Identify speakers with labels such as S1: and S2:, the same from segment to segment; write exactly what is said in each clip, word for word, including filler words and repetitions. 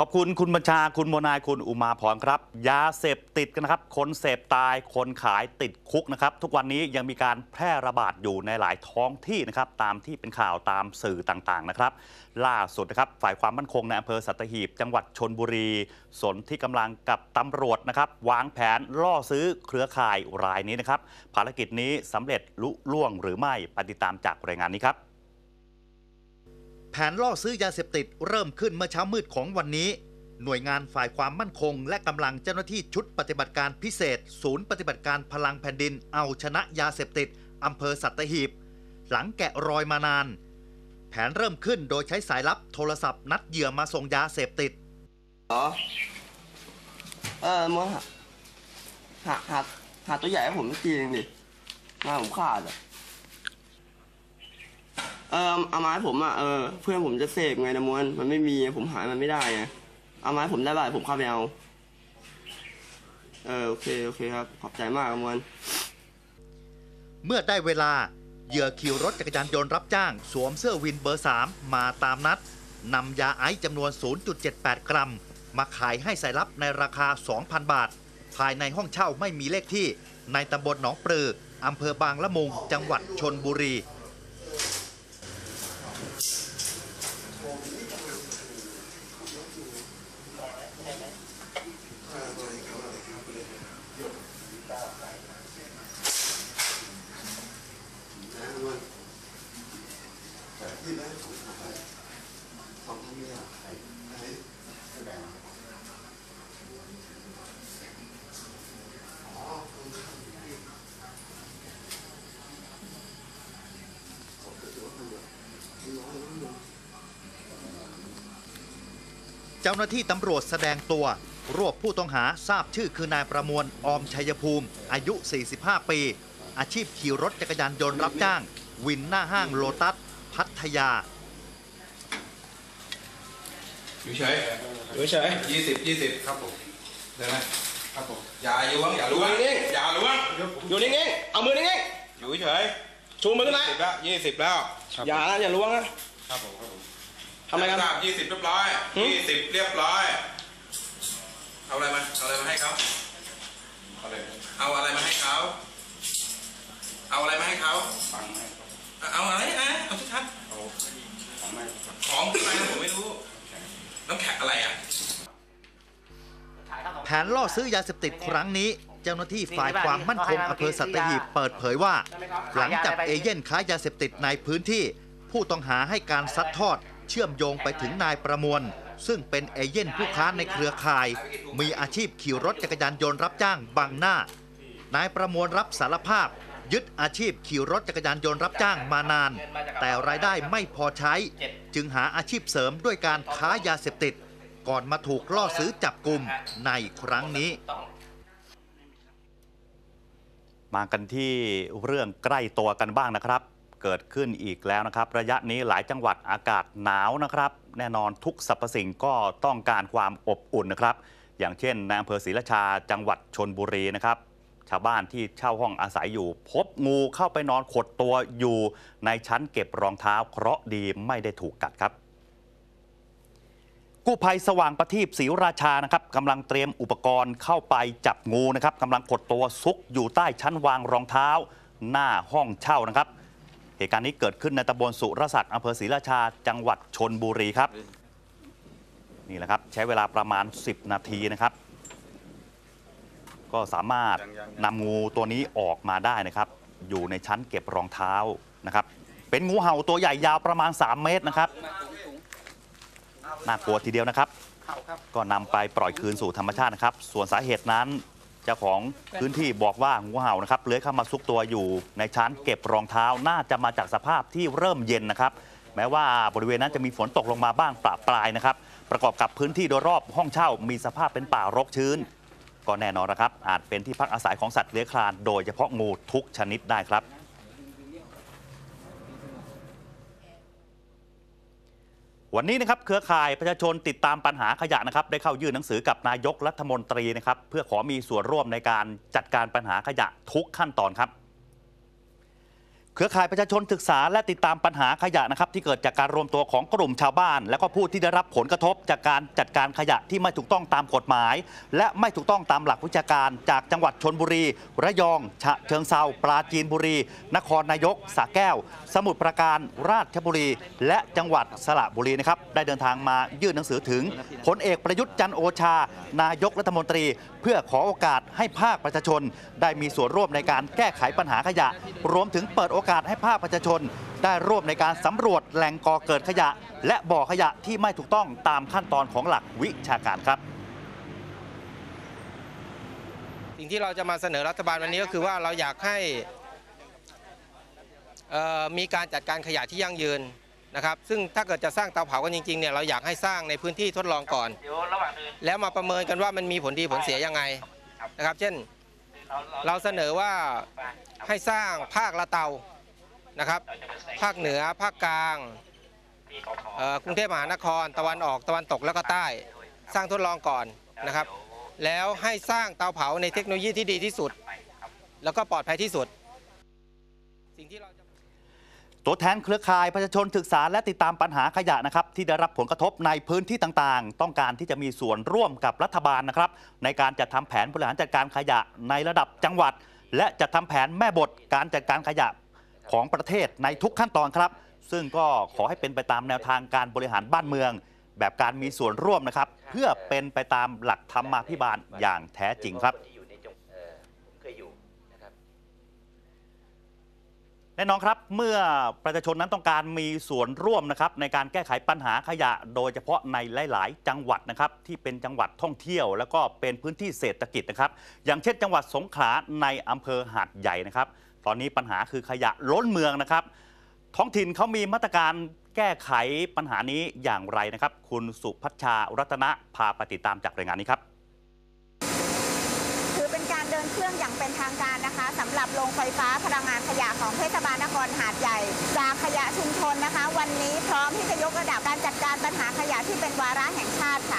S1: อบคุณคุณบัญชาคุณโมนายคุณอุมาพรครับยาเสพติดกันนะครับคนเสพตายคนขายติดคุกนะครับทุกวันนี้ยังมีการแพร่ระบาดอยู่ในหลายท้องที่นะครับตามที่เป็นข่าวตามสื่อต่างๆนะครับล่าสุดนะครับฝ่ายความมั่นคงในอำเภอสัตหีบจังหวัดชลบุรีสนที่กำลังกับตำรวจนะครับวางแผนล่อซื้อเครือข่ายรายนี้นะครับภารกิจนี้สำเร็จลุล่วงหรือไม่ไปติดตามจากรายงานนี้ครับ
S2: แผนล่อซื้อยาเสพติดเริ่มขึ้นเมื่อเช้ามืดของวันนี้หน่วยงานฝ่ายความมั่นคงและกำลังเจ้าหน้าที่ชุดปฏิบัติการพิเศษศูนย์ปฏิบัติการพลังแผ่นดินเอาชนะยาเสพติดอำเภอสัตหีบหลังแกะรอยมานานแผนเริ่มขึ้นโดยใช้สายลับโทรศัพท์นัดเหยื่อมาส่งยาเสพติด
S3: อ๋อเออมึงหาหาหาหาตัวใหญ่ให้ผมทีนึงดิงานผมขาดอ่ะเออเอามาให้ผมอ่ะเออเพื่อนผมจะเสพไงนะมวนมันไม่มีผมหามันไม่ได้ไงเอามาให้ผมได้ป่ะผมเข้าไปเอาเออโอเคโอเคครับขอบใจมากมวน
S2: เมื่อได้เวลาเหยื่อขี่รถจักรยานยนต์รับจ้างสวมเสื้อวินเบอร์สามมาตามนัดนำยาไอซ์จำนวน ศูนย์จุดเจ็ดแปด กรัมมาขายให้สายลับในราคา สองพัน บาทภายในห้องเช่าไม่มีเลขที่ในตำบลหนองปลืออำเภอบางละมุงจังหวัดชลบุรีเจ้าหน้าที่ตำรวจแสดงตัวรวบผู้ต้องหาทราบชื่อคือนายประมวลออมชัยภูมิอายุ สี่สิบห้า ปีอาชีพขี่รถจักรยานยนต์รับจ้างวินหน้าห้างโลตัสพัทยา
S4: อยู่เฉยอยู่เฉยยี่สิบยี่สิบครับผมได้ไหมครับผมอย่าล้วงอย่าล้วงนิ่งอย่าล้วง
S3: อยู่นิ่งๆเอามือนิ่ง
S4: ๆอยู่เฉย
S3: ชูมือขึ้นมา
S4: สิบแล้วยี่สิบแล้ว
S3: อย่านะอย่าล้วงนะครับ
S4: ผมครับผม
S3: ทำอะไรกัน
S4: ยี่สิบเรียบร้อยยี่สิบเรียบร้อยเอาอะไรมาเอาอะไรมาให้เขาเอาอะไรเอาอะไรมาให้เขาเอาอะไรมาให้เขาฟังไหมเอาอะไรนะเอาชัดๆเอาของไหมของอะไรนะผมไม่รู้น้ำแข็งอะไรอ่ะ
S2: แผนล่อซื้อยาเสพติดครั้งนี้เจ้าหน้าที่ฝ่ายความมั่นคงอำเภอสัตหีบเปิดเผยว่าหลังจับเอเย่นค้ายาเสพติดในพื้นที่ผู้ต้องหาให้การซัดทอดเชื่อมโยงไปถึงนายประมวลซึ่งเป็นเอเย่นผู้ค้าในเครือข่ายมีอาชีพขี่รถจักรยานยนต์รับจ้างบังหน้านายประมวลรับสารภาพยึดอาชีพขี่รถจักรยานยนต์รับจ้างมานานแต่รายได้ไม่พอใช้จึงหาอาชีพเสริมด้วยการค้ายาเสพติดก่อนมาถูกล่อซื้อจับกุมในครั้งนี้
S1: มากันที่เรื่องใกล้ตัวกันบ้างนะครับเกิดขึ้นอีกแล้วนะครับระยะนี้หลายจังหวัดอากาศหนาวนะครับแน่นอนทุกสรรพสิ่งก็ต้องการความอบอุ่นนะครับอย่างเช่นในอำเภอศรีราชาจังหวัดชลบุรีนะครับชาวบ้านที่เช่าห้องอาศัยอยู่พบงูเข้าไปนอนขดตัวอยู่ในชั้นเก็บรองเท้าเคราะห์ดีไม่ได้ถูกกัดครับกู้ภัยสว่างประทีปศรีราชานะครับกำลังเตรียมอุปกรณ์เข้าไปจับงูนะครับกำลังขดตัวซุกอยู่ใต้ชั้นวางรองเท้าหน้าห้องเช่านะครับเหตุการณ์นี้เกิดขึ้นในตำบลสุรศักดิ์อำเภอศรีราชาจังหวัดชลบุรีครับนี่แหละครับใช้เวลาประมาณสิบนาทีนะครับก็สามารถนำงูตัวนี้ออกมาได้นะครับอยู่ในชั้นเก็บรองเท้านะครับเป็นงูเห่าตัวใหญ่ยาวประมาณสามเมตรนะครับน่ากลัวทีเดียวนะครับก็นำไปปล่อยคืนสู่ธรรมชาตินะครับส่วนสาเหตุนั้นเจ้าของพื้นที่บอกว่างูเห่านะครับเลื้อยเข้ามาซุกตัวอยู่ในชั้นเก็บรองเท้าน่าจะมาจากสภาพที่เริ่มเย็นนะครับแม้ว่าบริเวณนั้นจะมีฝนตกลงมาบ้างปะปลายนะครับประกอบกับพื้นที่โดยรอบห้องเช่ามีสภาพเป็นป่ารกชื้นก็แน่นอนนะครับอาจเป็นที่พักอาศัยของสัตว์เลื้อยคลานโดยเฉพาะงูทุกชนิดได้ครับวันนี้นะครับเครือข่ายประชาชนติดตามปัญหาขยะนะครับได้เข้ายื่นหนังสือกับนายกรัฐมนตรีนะครับเพื่อขอมีส่วนร่วมในการจัดการปัญหาขยะทุกขั้นตอนครับเครือข่ายประชาชนศึกษาและติดตามปัญหาขยะนะครับที่เกิดจากการรวมตัวของกลุ่มชาวบ้าน และก็ผู้ที่ได้รับผลกระทบจากการจัดการขยะที่ไม่ถูกต้องตามกฎหมายและไม่ถูกต้องตามหลักวิชาการจากจังหวัดชลบุรีระยองฉะเชิงเทราปราจีนบุรีนครนายกสระแก้วสมุทรปราการราชบุรีและจังหวัดสระบุรีนะครับได้เดินทางมายื่นหนังสือถึงพลเอกประยุทธ์จันทร์โอชานายกรัฐมนตรีเพื่อขอโอกาสให้ภาคประชาชนได้มีส่วนร่วมในการแก้ไขปัญหาขยะรวมถึงเปิดโอกาสให้ภาคประชาชนได้ร่วมในการสำรวจแหล่งก่อเกิดขยะและบ่อขยะที่ไม่ถูกต้องตามขั้นตอนของหลักวิชาการครับ
S5: สิ่งที่เราจะมาเสนอรัฐบาลวันนี้ก็คือว่าเราอยากให้มีการจัดการขยะที่ยั่งยืนนะครับซึ่งถ้าเกิดจะสร้างเตาเผากันจริงๆเนี่ยเราอยากให้สร้างในพื้นที่ทดลองก่อนแล้วมาประเมินกันว่ามันมีผลดีผลเสียยังไงนะครับเช่นเราเสนอว่าให้สร้างภาคละเตานะครับภาคเหนือภาคกลางกรุงเทพมหานครตะวันออกตะวันตกแล้วก็ใต้สร้างทดลองก่อนนะครับแล้วให้สร้างเตาเผาในเทคโนโลยีที่ดีที่สุดแล้วก็ปลอดภัยที่สุดสิ่งที่เรา
S1: ตัวแทนเครือข่ายประชาชนศึกษาและติดตามปัญหาขยะนะครับที่ได้รับผลกระทบในพื้นที่ต่างๆต้องการที่จะมีส่วนร่วมกับรัฐบาลนะครับในการจัดทำแผนบริหารจัดการขยะในระดับจังหวัดและจัดทำแผนแม่บทการจัดการขยะของประเทศในทุกขั้นตอนครับซึ่งก็ขอให้เป็นไปตามแนวทางการบริหารบ้านเมืองแบบการมีส่วนร่วมนะครับเพื่อเป็นไปตามหลักธรรมาภิบาลอย่างแท้จริงครับแน่นอนครับเมื่อประชาชนนั้นต้องการมีส่วนร่วมนะครับในการแก้ไขปัญหาขยะโดยเฉพาะในหลายๆจังหวัดนะครับที่เป็นจังหวัดท่องเที่ยวแล้วก็เป็นพื้นที่เศรษฐกิจนะครับอย่างเช่นจังหวัดสงขลาในอำเภอหาดใหญ่นะครับตอนนี้ปัญหาคือขยะล้นเมืองนะครับท้องถิ่นเขามีมาตรการแก้ไขปัญหานี้อย่างไรนะครับคุณสุพัชชารัตนะพาไปติดตามจากรายงานนี้ครับ
S6: เดินเครื่องอย่างเป็นทางการนะคะสำหรับโรงไฟฟ้าพลังงานขยะของเทศบาลนครหาดใหญ่จากขยะชุมชนนะคะวันนี้พร้อมที่จะยกระดับการจัดการปัญหาขยะที่เป็นวาระแห่งชาติค่ะ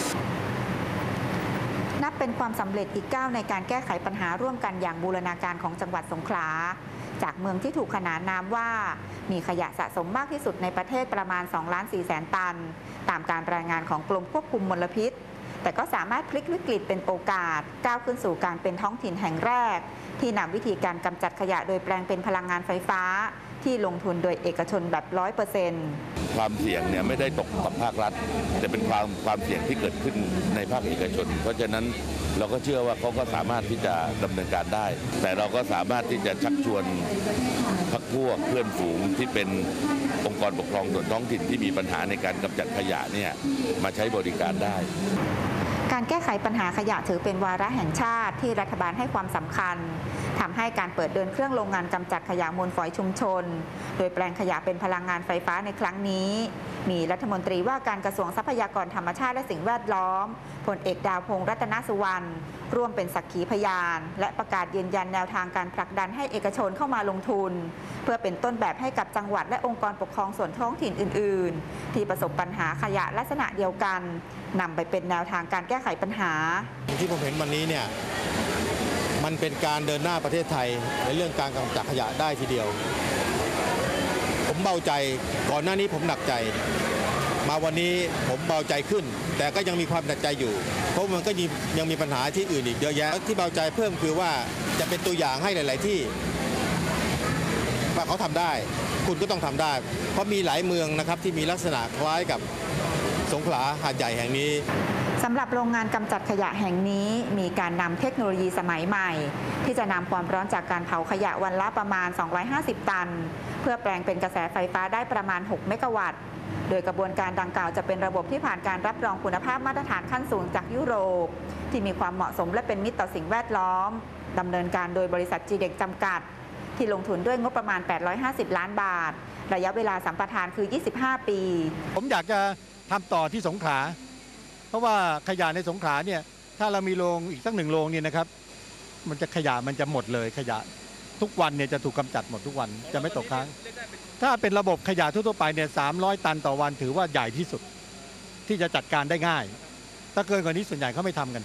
S6: นับเป็นความสำเร็จอีกก้าวในการแก้ไขปัญหาร่วมกันอย่างบูรณาการของจังหวัดสงขลาจากเมืองที่ถูกขนานนามว่ามีขยะสะสมมากที่สุดในประเทศประมาณ สองล้านสี่แสน ตันตามการรายงานของกรมควบคุมมลพิษแต่ก็สามารถพลิกวิกฤตเป็นโอกาสก้าวขึ้นสู่การเป็นท้องถิ่นแห่งแรกที่นำวิธีการกำจัดขยะโดยแปลงเป็นพลังงานไฟฟ้าที่ลงทุนโดยเอกชนแบบ ร้อยเปอร์เซ็นต์
S7: ความเสี่ยงเนี่ยไม่ได้ตกกับภาครัฐแต่เป็นความความเสี่ยงที่เกิดขึ้นในภาคเอกชนเพราะฉะนั้นเราก็เชื่อว่าเขาก็สามารถที่จะดำเนินการได้แต่เราก็สามารถที่จะชักชวนพรรคพวกเพื่อนฝูงที่เป็นองค์กรปกครองส่วนท้องถิ่นที่มีปัญหาในการกำจัดขยะเนี่ยมาใช้บริการได้
S6: การแก้ไขปัญหาขยะถือเป็นวาระแห่งชาติที่รัฐบาลให้ความสำคัญทำให้การเปิดเดินเครื่องโรงงานกำจัดขยะมูลฝอยชุมชนโดยแปลงขยะเป็นพลังงานไฟฟ้าในครั้งนี้มีรัฐมนตรีว่าการกระทรวงทรัพยากรธรรมชาติและสิ่งแวดล้อมพลเอกดาวพงษ์รัตนสุวรรณร่วมเป็นสักขีพยานและประกาศยืนยันแนวทางการผลักดันให้เอกชนเข้ามาลงทุนเพื่อเป็นต้นแบบให้กับจังหวัดและองค์กรปกครองส่วนท้องถิ่นอื่นๆที่ประสบปัญหาขยะลักษณะเดียวกันนำไปเป็นแนวทางการแก้ไขปัญหา
S8: ที่ผมเห็นวันนี้เนี่ยมันเป็นการเดินหน้าประเทศไทยในเรื่องการกำจัดขยะได้ทีเดียวผมเบาใจก่อนหน้านี้ผมหนักใจมาวันนี้ผมเบาใจขึ้นแต่ก็ยังมีความหนักใจอยู่เพราะมันก็ยังมีปัญหาที่อื่นอีกเยอะแยะที่เบาใจเพิ่มคือว่าจะเป็นตัวอย่างให้หลาย ๆที่ว่าเขาทำได้คุณก็ต้องทำได้เพราะมีหลายเมืองนะครับที่มีลักษณะคล้ายกับสงขลาหาดใหญ่แห่งนี้
S6: สำหรับโรงงานกำจัดขยะแห่งนี้มีการนำเทคโนโลยีสมัยใหม่ที่จะนำความร้อนจากการเผาขยะวันละประมาณสองร้อยห้าสิบตันเพื่อแปลงเป็นกระแสไฟฟ้าได้ประมาณหกเมกะวัตต์โดยกระบวนการดังกล่าวจะเป็นระบบที่ผ่านการรับรองคุณภาพมาตรฐานขั้นสูงจากยุโรปที่มีความเหมาะสมและเป็นมิตรต่อสิ่งแวดล้อมดำเนินการโดยบริษัทจีเด็กจำกัดที่ลงทุนด้วยงบประมาณแปดร้อยห้าสิบล้านบาทระยะเวลาสัมปทานคือยี่สิบห้าปี
S8: ผมอยากจะทำต่อที่สงขลาเพราะว่าขยะในสงขลาเนี่ยถ้าเรามีโรงอีกสักหนึ่งโรงเนี่ยนะครับมันจะขยะมันจะหมดเลยขยะทุกวันเนี่ยจะถูกกำจัดหมดทุกวันจะไม่ตกค้างถ้าเป็นระบบขยะทั่วไปเนี่ยสามร้อยตันต่อวันถือว่าใหญ่ที่สุดที่จะจัดการได้ง่ายถ้าเกินกว่านี้ส่วนใหญ่เขาไม่ทำกัน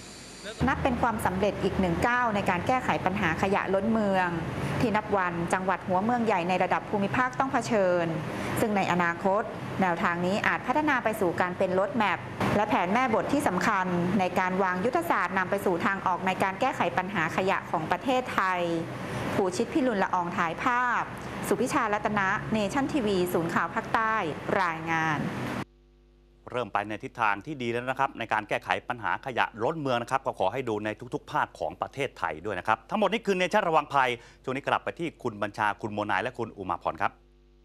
S6: นับเป็นความสำเร็จอีกหนึ่งก้าวในการแก้ไขปัญหาขยะล้นเมือง ที่นับวันจังหวัดหัวเมืองใหญ่ในระดับภูมิภาคต้องเผชิญ ซึ่งในอนาคตแนวทางนี้อาจพัฒนาไปสู่การเป็นรถแมพและแผนแม่บทที่สำคัญในการวางยุทธศาสตร์นำไปสู่ทางออกในการแก้ไขปัญหาขยะของประเทศไทยภูชิตพิรุณละอองถ่ายภาพสุพิชารัตนะเนชั่นทีวีศูนย์ข่าวภาคใต้รายงาน
S1: เริ่มไปในทิศทางที่ดีแล้วนะครับในการแก้ไขปัญหาขยะล้นเมืองนะครับก็ขอให้ดูในทุกๆภาคของประเทศไทยด้วยนะครับทั้งหมดนี้คือเนชั่นระวังภัยช่วงนี้กลับไปที่คุณบัญชาคุณโมนายและคุณอุมาพรครับ